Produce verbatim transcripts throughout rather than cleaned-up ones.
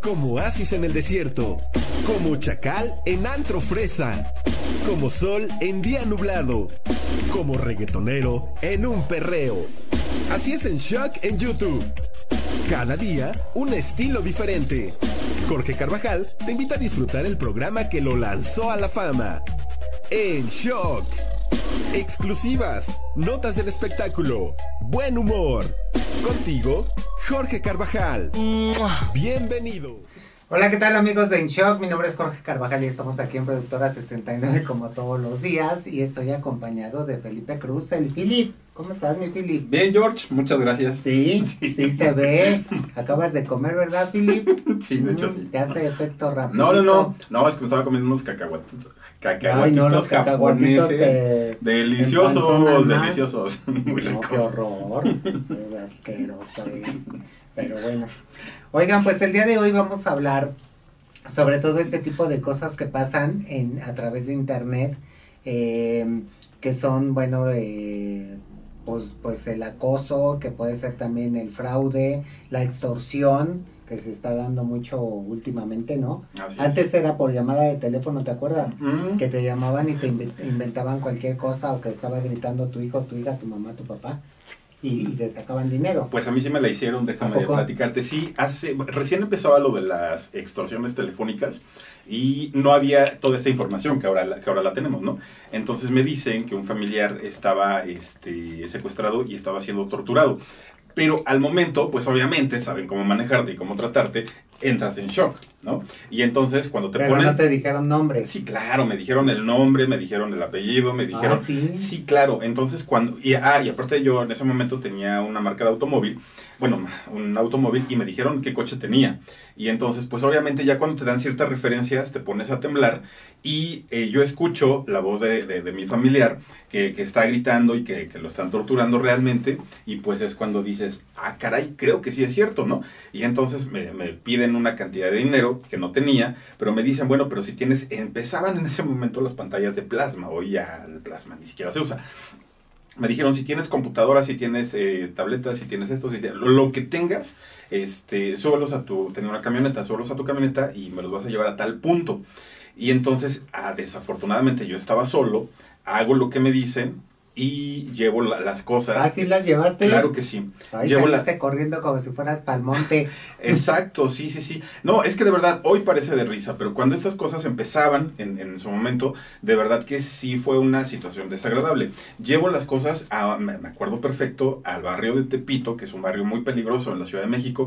Como oasis en el desierto, como chacal en antro fresa, como sol en día nublado, como reggaetonero en un perreo. Así es En Shock en YouTube. Cada día, un estilo diferente. Jorge Carvajal te invita a disfrutar el programa que lo lanzó a la fama. En Shock. Exclusivas, notas del espectáculo, buen humor. Contigo, Jorge Carvajal. Bienvenido. Hola, ¿qué tal amigos de En Shock? Mi nombre es Jorge Carvajal y estamos aquí en Productora sesenta y nueve como todos los días. Y estoy acompañado de Felipe Cruz, el Filip. ¿Cómo estás, mi Filip? Bien, George, muchas gracias. Sí, sí, sí se ve. Acabas de comer, ¿verdad, Filip? Sí, de hecho sí. Te hace efecto rápido. No, no, no, no, es que me estaba comiendo unos cacahuatitos, cacahuatitos Ay, no, los cacahuatitos japoneses, te deliciosos, deliciosos, muy no, ricos. qué horror, qué asqueroso es. Pero bueno, oigan, pues el día de hoy vamos a hablar sobre todo este tipo de cosas que pasan en a través de internet, eh, que son, bueno, eh, pues, pues el acoso, que puede ser también el fraude, la extorsión, que se está dando mucho últimamente, ¿no? Así Antes es. era por llamada de teléfono, ¿te acuerdas? Mm. Que te llamaban y te inve- inventaban cualquier cosa, o que estaba gritando tu hijo, tu hija, tu mamá, tu papá, y, y te sacaban dinero. Pues a mí sí me la hicieron, déjame ¿A poco? platicarte. Sí, hace recién empezaba lo de las extorsiones telefónicas y no había toda esta información que ahora la, que ahora la tenemos, ¿no? Entonces me dicen que un familiar estaba este, secuestrado y estaba siendo torturado. Pero al momento, pues obviamente saben cómo manejarte y cómo tratarte, entras en shock, ¿no? Y entonces cuando te Pero ponen... no te dijeron nombres. Sí, claro, me dijeron el nombre, me dijeron el apellido, me dijeron... Ah, ¿sí? Sí, claro, entonces cuando... Y, ah, y aparte yo en ese momento tenía una marca de automóvil, bueno, un automóvil, y me dijeron qué coche tenía. Y entonces, pues obviamente ya cuando te dan ciertas referencias, te pones a temblar, y eh, yo escucho la voz de, de, de mi familiar, que, que está gritando y que, que lo están torturando realmente, y pues es cuando dices, ah, caray, creo que sí es cierto, ¿no? Y entonces me, me piden una cantidad de dinero que no tenía, pero me dicen, bueno, pero si tienes, empezaban en ese momento las pantallas de plasma, hoy ya el plasma ni siquiera se usa. Me dijeron, si tienes computadora, si tienes eh, tabletas, si tienes esto, si tienes, lo, lo que tengas, este, súbelos a tu, tenía una camioneta, súbelos a tu camioneta y me los vas a llevar a tal punto. Y entonces, ah, desafortunadamente yo estaba solo, hago lo que me dicen y llevo la, las cosas. ¿Ah, sí las llevaste? Claro que sí. Ahí Llevo saliste la... corriendo como si fueras pa'l monte. Exacto, sí, sí, sí. No, es que de verdad, hoy parece de risa, pero cuando estas cosas empezaban en, en su momento, de verdad que sí fue una situación desagradable. Llevo las cosas, a, me me acuerdo perfecto, al barrio de Tepito, que es un barrio muy peligroso en la Ciudad de México,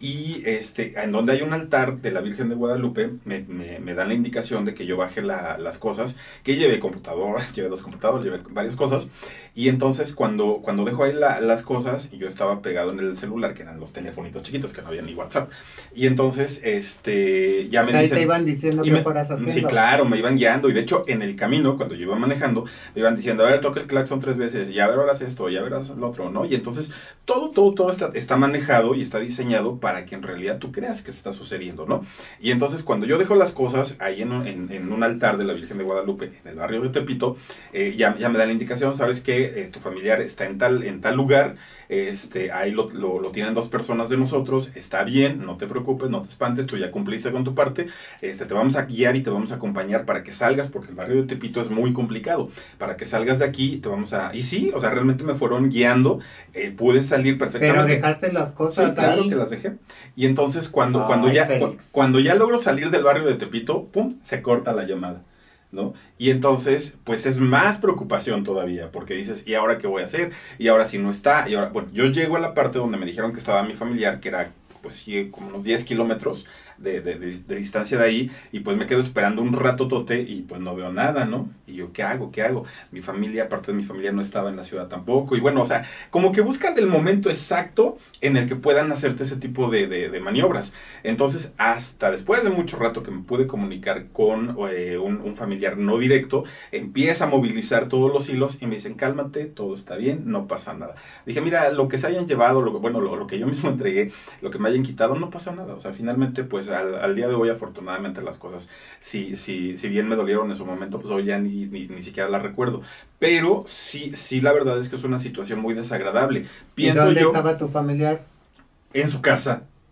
y este, en donde hay un altar de la Virgen de Guadalupe, me, me, me dan la indicación de que yo baje la, las cosas, que lleve computadora, lleve dos computadoras, lleve varias cosas. Y entonces cuando, cuando dejo ahí la, las cosas, yo estaba pegado en el celular, que eran los telefonitos chiquitos, que no había ni WhatsApp. Y entonces, este, ya O me sea, ahí dicen... te iban diciendo y qué me- fueras haciendo. Sí, claro, me iban guiando. Y de hecho, en el camino, cuando yo iba manejando, me iban diciendo, a ver, toca el claxon tres veces, y a ver, ahora haz esto, y a ver, haz lo otro, ¿no? Y entonces, todo, todo, todo está, está manejado y está diseñado para que en realidad tú creas que está sucediendo, ¿no? Y entonces, cuando yo dejo las cosas ahí en, un- en, en un altar de la Virgen de Guadalupe, en el barrio de Tepito, eh, ya, ya me dan la indicación, ¿sabes qué? Eh, tu familiar está en tal, en tal lugar, este, ahí lo, lo, lo tienen dos personas de nosotros, está bien, no te preocupes, no te espantes, tú ya cumpliste con tu parte, este, te vamos a guiar y te vamos a acompañar para que salgas, porque el barrio de Tepito es muy complicado, para que salgas de aquí, te vamos a... Y sí, o sea, realmente me fueron guiando, eh, pude salir perfectamente. Pero dejaste las cosas Sí, claro ahí. que las dejé. Y entonces cuando, Ay, cuando, ya, Félix. cu- cuando ya logro salir del barrio de Tepito, pum, se corta la llamada, ¿no? Y entonces, pues es más preocupación todavía, porque dices, ¿y ahora qué voy a hacer? Y ahora si no está, y ahora, bueno, yo llego a la parte donde me dijeron que estaba mi familiar, que era, pues sí, como unos diez kilómetros de, de, de, de distancia de ahí, y pues me quedo esperando un rato tote y pues no veo nada, ¿no? Y yo, ¿qué hago? ¿Qué hago? Mi familia, aparte de mi familia, no estaba en la ciudad tampoco, y bueno, o sea, como que buscan el momento exacto en el que puedan hacerte ese tipo de, de, de maniobras. Entonces, hasta después de mucho rato que me pude comunicar con eh, un, un familiar no directo, empieza a movilizar todos los hilos y me dicen, cálmate, todo está bien, no pasa nada. Dije, mira, lo que se hayan llevado, lo que, bueno, lo, lo que yo mismo entregué, lo que me hayan quitado, no pasa nada. O sea, finalmente, pues al, al día de hoy, afortunadamente, las cosas, si, si, si bien me dolieron en su momento, pues hoy ya ni, ni, ni siquiera las recuerdo. Pero sí, sí, la verdad es que es una situación muy desagradable. ¿Y Pienso dónde yo estaba tu familiar? en su casa.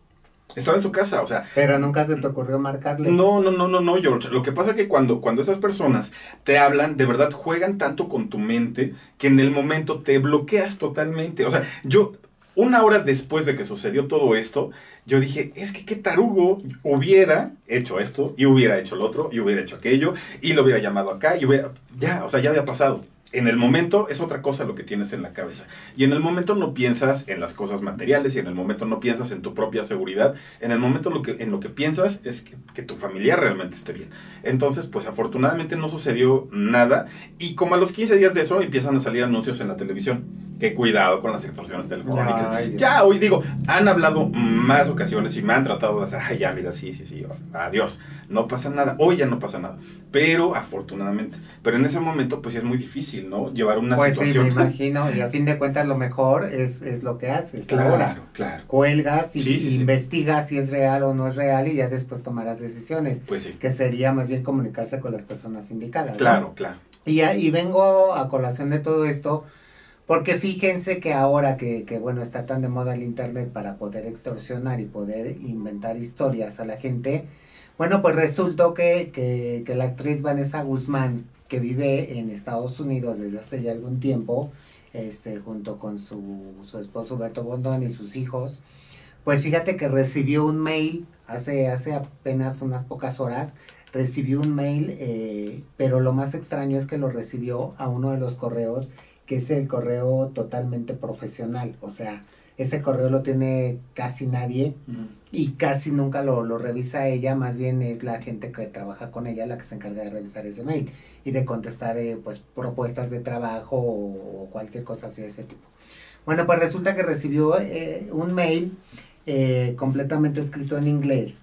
Estaba en su casa, o sea... Pero nunca se te ocurrió marcarle. No, no, no, no, no, George. Lo que pasa es que cuando, cuando esas personas te hablan, de verdad juegan tanto con tu mente que en el momento te bloqueas totalmente. O sea, yo, una hora después de que sucedió todo esto, yo dije, es que qué tarugo, hubiera hecho esto, y hubiera hecho lo otro, y hubiera hecho aquello, y lo hubiera llamado acá, y hubiera... Ya, o sea, ya había pasado. En el momento es otra cosa lo que tienes en la cabeza. Y en el momento no piensas en las cosas materiales y en el momento no piensas en tu propia seguridad. En el momento lo que, en lo que piensas es que, que tu familiar realmente esté bien. Entonces, pues afortunadamente no sucedió nada. Y como a los quince días de eso empiezan a salir anuncios en la televisión. Que cuidado con las extorsiones telefónicas. Ay, ya, hoy digo, han hablado más ocasiones y me han tratado de hacer, ay, ya, mira, sí, sí, sí, adiós. No pasa nada. Hoy ya no pasa nada. Pero afortunadamente. Pero en ese momento, pues sí es muy difícil, ¿no? Llevar una pues situación. Sí, me imagino, y a fin de cuentas lo mejor es, es lo que haces. Claro, ahora. claro. Cuelgas y, sí, sí, y sí. investigas si es real o no es real y ya después tomarás decisiones. Pues sí. Que sería más bien comunicarse con las personas indicadas. Claro, ¿no? claro. Y, y vengo a colación de todo esto porque fíjense que ahora que, que, bueno, está tan de moda el internet para poder extorsionar y poder inventar historias a la gente, bueno, pues resultó que, que, que la actriz Vanessa Guzmán, que vive en Estados Unidos desde hace ya algún tiempo, este, junto con su, su esposo Humberto Bondón y sus hijos, pues fíjate que recibió un mail hace, hace apenas unas pocas horas, recibió un mail, eh, pero lo más extraño es que lo recibió a uno de los correos, que es el correo totalmente profesional, o sea, ese correo lo tiene casi nadie uh-huh. y casi nunca lo, lo revisa ella, más bien es la gente que trabaja con ella la que se encarga de revisar ese mail y de contestar eh, pues propuestas de trabajo o, o cualquier cosa así de ese tipo. Bueno, pues resulta que recibió eh, un mail eh, completamente escrito en inglés,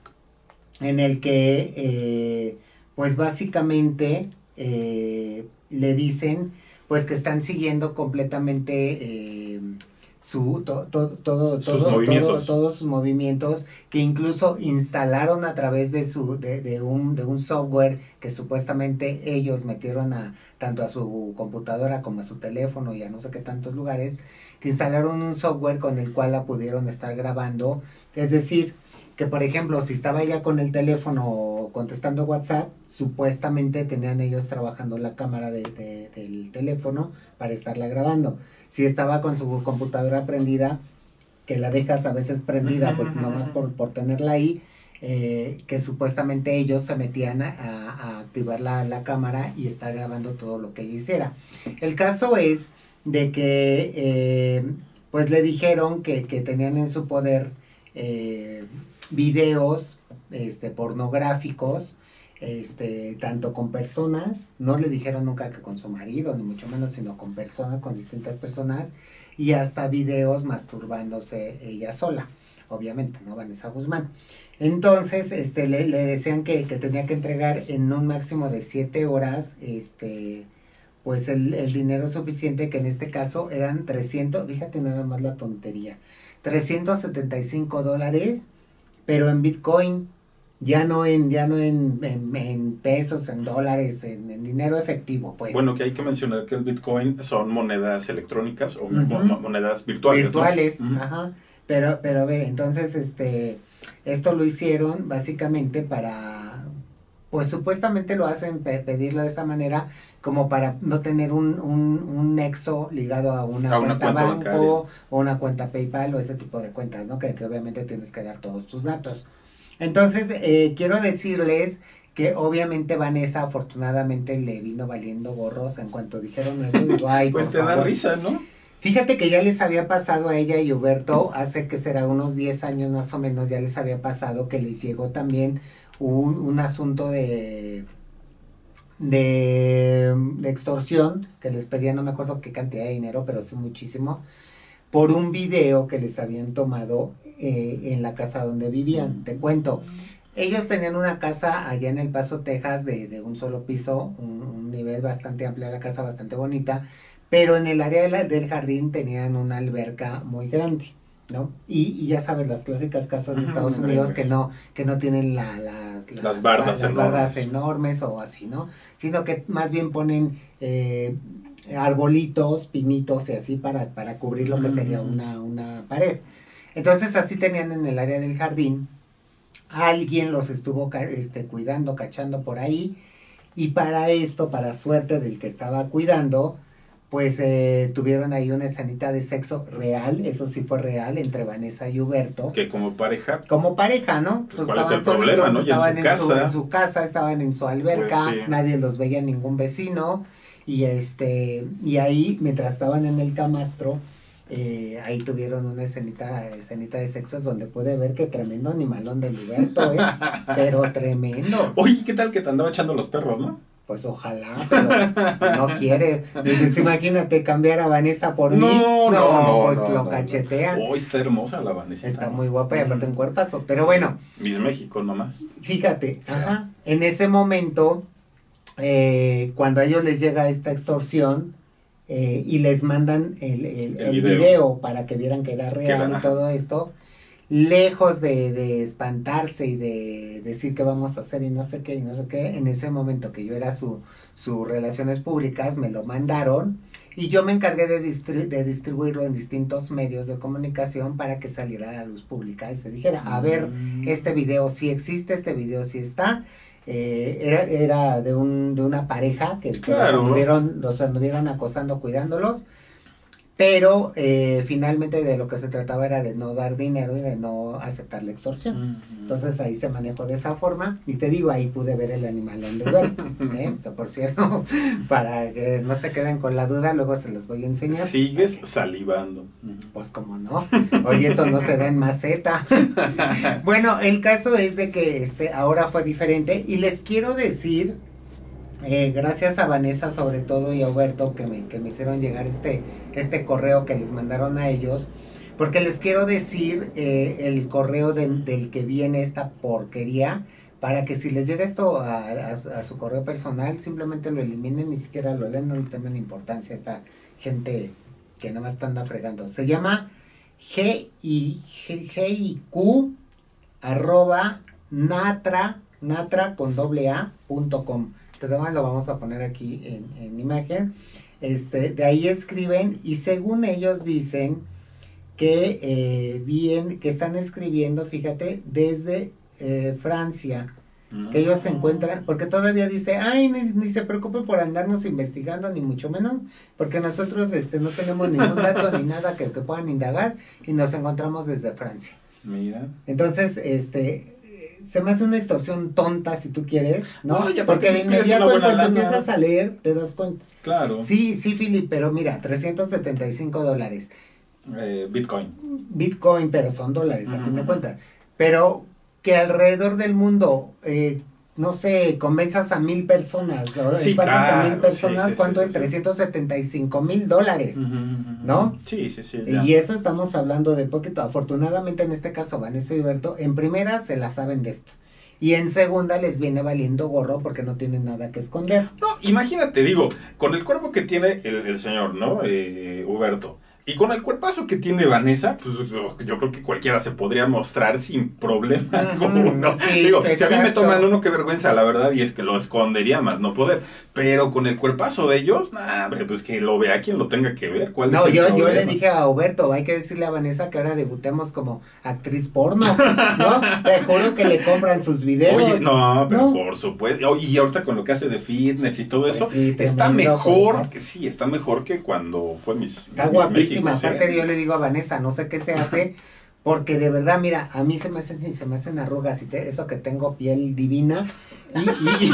en el que eh, pues básicamente eh, le dicen pues que están siguiendo completamente eh, su to, to, todo, sus todo, movimientos. todo, todos sus movimientos, que incluso instalaron a través de su de, de un de un software que supuestamente ellos metieron a tanto a su computadora como a su teléfono y a no sé qué tantos lugares, que instalaron un software con el cual la pudieron estar grabando, es decir, que por ejemplo, si estaba ella con el teléfono contestando WhatsApp, supuestamente tenían ellos trabajando la cámara de, de, del teléfono para estarla grabando. Si estaba con su computadora prendida, que la dejas a veces prendida, pues nomás por, por tenerla ahí, eh, que supuestamente ellos se metían a, a activar la, la cámara y estar grabando todo lo que ella hiciera. El caso es de que eh, pues le dijeron que, que tenían en su poder eh, videos este, pornográficos, este, tanto con personas, no le dijeron nunca que con su marido, ni mucho menos, sino con personas, con distintas personas, y hasta videos masturbándose ella sola, obviamente, ¿no? Vanessa Guzmán. Entonces, este, le, le decían que, que tenía que entregar en un máximo de siete horas, este, pues el, el dinero suficiente, que en este caso eran trescientos, fíjate nada más la tontería, trescientos setenta y cinco dólares, pero en Bitcoin, ya no en ya no en, en, en pesos, en dólares, en, en dinero efectivo, pues. Bueno, que hay que mencionar que el Bitcoin son monedas electrónicas o uh-huh. mo- monedas virtuales, Virtuales, ¿no? Uh-huh. Ajá. Pero, pero ve, entonces, este, esto lo hicieron básicamente para, pues supuestamente lo hacen pe- pedirlo de esa manera, como para no tener un, un, un nexo ligado a una, a cuenta, una cuenta banco bancaria. O una cuenta PayPal o ese tipo de cuentas, ¿no? Que, que obviamente tienes que dar todos tus datos. Entonces, eh, quiero decirles que obviamente Vanessa afortunadamente le vino valiendo gorros en cuanto dijeron eso. Digo, ay, pues por te favor. da risa, ¿no? Fíjate que ya les había pasado a ella y Huberto, hace que será unos diez años más o menos, ya les había pasado que les llegó también un, un asunto de, de, de extorsión, que les pedían, no me acuerdo qué cantidad de dinero, pero sí muchísimo, por un video que les habían tomado eh, en la casa donde vivían. Te cuento, ellos tenían una casa allá en El Paso, Texas, de, de un solo piso, un, un nivel bastante amplio, la casa bastante bonita, pero en el área de la, del jardín tenían una alberca muy grande, ¿no? Y, y ya sabes, las clásicas casas de Estados uh-huh, Unidos que no, que no tienen la, las, las, las bardas, las enormes. bardas enormes o así, ¿no? Sino que más bien ponen eh, arbolitos, pinitos y así para, para cubrir lo que sería una, una pared. Entonces así tenían en el área del jardín, alguien los estuvo este, cuidando, cachando por ahí, y para esto, para suerte del que estaba cuidando, pues eh, tuvieron ahí una escenita de sexo real, eso sí fue real, entre Vanessa y Huberto. Que como pareja. Como pareja, ¿no? Pues, ¿cuál es el problema, no? Y en su estaban en casa. su, en su casa, estaban en su alberca, Pues sí. nadie los veía, ningún vecino, y este, y ahí, mientras estaban en el camastro, eh, ahí tuvieron una escenita, escenita de sexos donde pude ver que tremendo animalón del Huberto, ¿eh? Pero tremendo. Oye, ¿qué tal que te andaba echando los perros, no? Pues ojalá, pero no quiere. Dices, imagínate cambiar a Vanessa por mí. No, no, no, pues no, lo no, cachetean. Uy, está hermosa la Vanessa. Está muy guapa y aparte en cuerpazo. Pero bueno, Miss México nomás. fíjate, Sí. ajá, en ese momento, eh, cuando a ellos les llega esta extorsión eh, y les mandan el, el, El el video. video para que vieran que era real era, y todo esto, lejos de, de espantarse y de decir qué vamos a hacer y no sé qué y no sé qué, en ese momento que yo era su, su relaciones públicas, me lo mandaron y yo me encargué de, distri de distribuirlo en distintos medios de comunicación para que saliera a la luz pública y se dijera, a ver, este video sí existe, este video sí está. Eh, era, era de, un, de una pareja que, que Claro. los, anduvieron, los anduvieron acosando, cuidándolos, pero eh, finalmente de lo que se trataba era de no dar dinero y de no aceptar la extorsión. Entonces ahí se manejó de esa forma y te digo, ahí pude ver el animalón de Huberto, ¿eh? Que por cierto, para que no se queden con la duda, luego se los voy a enseñar. Sigues salivando. Pues como no, oye, eso no se da en maceta. Bueno, el caso es de que este ahora fue diferente y les quiero decir, eh, gracias a Vanessa sobre todo y a Huberto que me, que me hicieron llegar este, este correo que les mandaron a ellos, porque les quiero decir eh, el correo de, del que viene esta porquería, para que si les llega esto a, a, a su correo personal, simplemente lo eliminen, ni siquiera lo leen, no le tomen importancia a esta gente que nada más anda fregando. Se llama G I Q arroba natra, natra con doble A punto com. Entonces además lo vamos a poner aquí en, en imagen. Este, de ahí escriben y según ellos dicen que eh, bien, que están escribiendo, fíjate, desde eh, Francia, que ellos se encuentran, porque todavía dice, ay, ni, ni se preocupen por andarnos investigando, ni mucho menos, porque nosotros este, no tenemos ningún dato ni nada que, que puedan indagar, y nos encontramos desde Francia. Mira. Entonces, este, se me hace una extorsión tonta, si tú quieres, ¿no? No, y aparte porque de les pides inmediato, una buena cuando lana. empiezas a leer, te das cuenta. Claro. Sí, sí, Philip, pero mira, trescientos setenta y cinco dólares. Eh, Bitcoin. Bitcoin, pero son dólares, a Ujú. fin de cuentas. Pero que alrededor del mundo, eh, no sé, convenzas a mil personas, ¿no? Sí, Espantas a claro, mil personas, sí, sí, ¿cuánto sí, es? sí. trescientos setenta y cinco mil dólares, Ujú, ujú. ¿no? Sí, sí, sí. ya. Y eso estamos hablando de poquito. Afortunadamente en este caso Vanessa y Huberto, en primera se la saben de esto. Y en segunda les viene valiendo gorro porque no tienen nada que esconder. No, imagínate, digo, con el cuerpo que tiene el, el señor, ¿no? Eh, Huberto. Y con el cuerpazo que tiene Vanessa, pues yo creo que cualquiera se podría mostrar sin problema Ujú, alguno. sí, Digo, si a mí me exacto. toman uno, qué vergüenza, la verdad, y es que lo escondería más no poder. Pero con el cuerpazo de ellos, nah, hombre, pues que lo vea quien lo tenga que ver. ¿Cuál No, es el yo, yo problema? le dije a Huberto, hay que decirle a Vanessa que ahora debutemos como actriz porno, ¿no? Te juro que le compran sus videos. Oye, no, pero ¿no? por supuesto. Y ahorita con lo que hace de fitness y todo Pues eso, sí, está tremendo mejor, cuerpazo. que sí, está mejor que cuando fue Miss Está Miss guapísima, México, sí, aparte sí, yo sí. le digo a Vanessa, no sé qué se hace, porque de verdad, mira, a mí se me hacen, se me hacen arrugas y te- eso que tengo piel divina, y,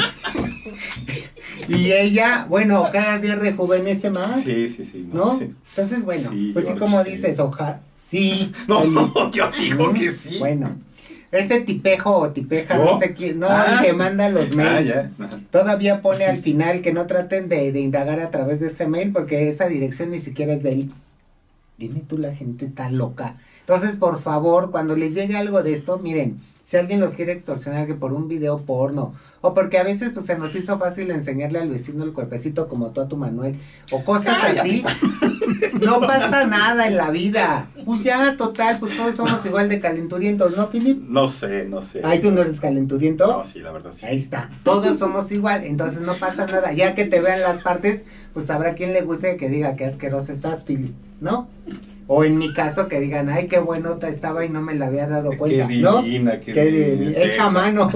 y, y ella, bueno, cada día rejuvenece más, Sí, sí, sí. ¿no? sí. Entonces, bueno, Sí, pues sí, George, como sí. dices, ojalá, sí. No, oye, yo digo ¿mm? que sí. Bueno, este tipejo o tipeja, ¿Yo? no sé quién, no, Ah. el que manda los Ah, mails. ya. Ajá. Todavía pone al final que no traten de, de indagar a través de ese mail porque esa dirección ni siquiera es de él. Dime tú, la gente está loca. Entonces, por favor, cuando les llegue algo de esto, miren, si alguien los quiere extorsionar que por un video porno, o porque a veces pues se nos hizo fácil enseñarle al vecino el cuerpecito como tú a tu Manuel, o cosas así, no pasa nada en la vida. Pues ya, total, pues todos somos igual de calenturientos, ¿no, Philip? No sé, no sé. Ay, tú no eres calenturiento. No, sí, la verdad sí. Ahí está, todos somos igual, entonces no pasa nada, ya que te vean las partes, pues habrá quien le guste que diga que asqueroso estás, Philip, ¿no? O en mi caso que digan, ay, qué buenota estaba y no me la había dado cuenta. Qué divina, ¿no? qué, qué divina. divina. Sí. Hecha a mano.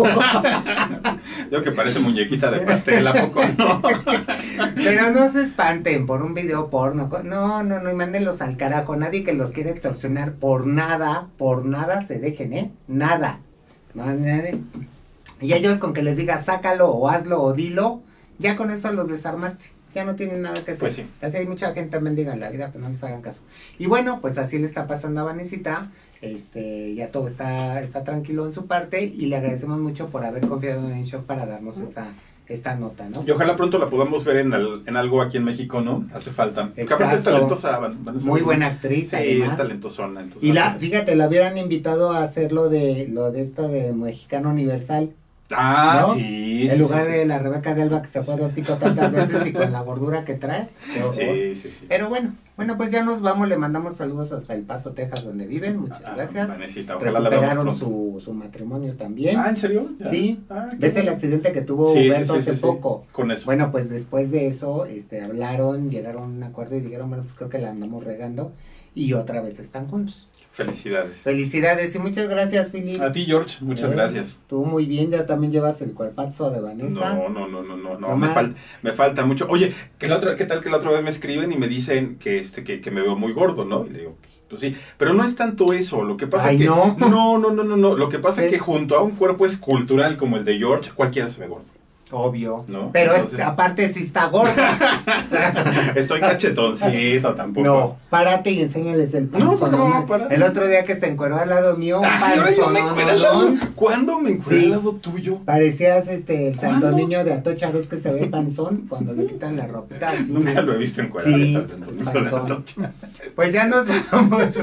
Digo que parece muñequita de pastel, ¿a poco no? Pero no se espanten por un video porno. No, no, no, y mándenlos al carajo. Nadie que los quiere extorsionar por nada, por nada se dejen, ¿eh? Nada. No, nadie. Y ellos con que les digas, sácalo o hazlo o dilo, ya con eso los desarmaste. Ya no tienen nada que hacer. Pues sí. Así hay mucha gente mendiga en la vida, pero no les hagan caso. Y bueno, pues así le está pasando a Vanesita. Este, ya todo está, está tranquilo en su parte y le agradecemos mucho por haber confiado en InShock para darnos esta, esta nota, ¿no? Y ojalá pronto la podamos ver en, el, en algo aquí en México, ¿no? Hace falta. Porque aparte es talentosa. Van, van muy buena actriz, sí, además. es talentosona. Entonces, y la, fíjate, la hubieran invitado a hacer lo de, lo de esto de Mexicano Universal. Ah, ¿no? sí. En sí, lugar sí, de sí. la Rebeca de Alba que se fue de hocico tantas veces y con la gordura que trae. Pero, Sí, sí, sí. pero bueno, bueno, pues ya nos vamos, le mandamos saludos hasta El Paso, Texas, donde viven. Muchas Ah, gracias. Vanesita, ojalá la veamos Recuperaron pronto. su, su matrimonio también. Ah, ¿en serio? ¿Ya? Sí. Ah, qué ¿Ves el bueno. accidente que tuvo Sí, sí, Humberto sí, hace sí, sí. poco? Con eso. Bueno, pues después de eso, este, hablaron, llegaron a un acuerdo y dijeron, bueno, pues creo que la andamos regando y otra vez están juntos. Felicidades. Felicidades y muchas gracias, Philip. A ti, George, muchas Eh, gracias. Tú muy bien, ya también llevas el cuerpazo de Vanessa. No, no, no, no, no, no, No me mal. falta, me falta mucho. Oye, ¿qué, la otra, ¿qué tal que la otra vez me escriben y me dicen que este, que, que me veo muy gordo, ¿no? Y le digo, pues, pues sí, pero no es tanto eso, lo que pasa Ay, que no. no, no, no, no, no, lo que pasa es Sí. que junto a un cuerpo escultural como el de George, cualquiera se ve gordo. Obvio. ¿No? Pero Entonces- es, aparte sí está gorda. O sea, Estoy cachetoncito tampoco. no, párate y enséñales el No, panzón. no, ¿no? párate. El otro día que se encueró al lado mío, un Ay, ahora yo me panzón. encuero al lado. ¿Cuándo me encuero Sí. al lado tuyo? Parecías este el santo ¿Cuándo? niño de Atocha, ves que se ve panzón cuando le quitan la ropita. Así, Nunca ¿no? lo he visto encuerado. Sí, tanto, tanto, panzón. tanto. Pues ya nos vamos.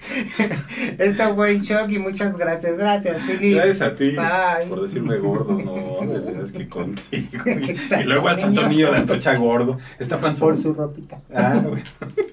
Está buen shock y muchas gracias. Gracias, Philip. Gracias a ti Bye. por decirme gordo, no, de veras que contigo. Y, Exacto, y luego al santo niño. niño de Atocha gordo. Está panzón. Por su ropita. Ah, bueno.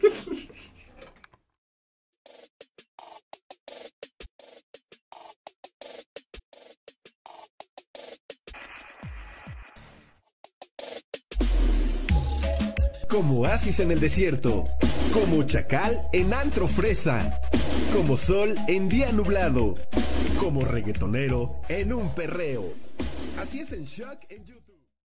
Como oasis en el desierto, como chacal en antro fresa, como sol en día nublado, como reggaetonero en un perreo. Así es en Shock en YouTube.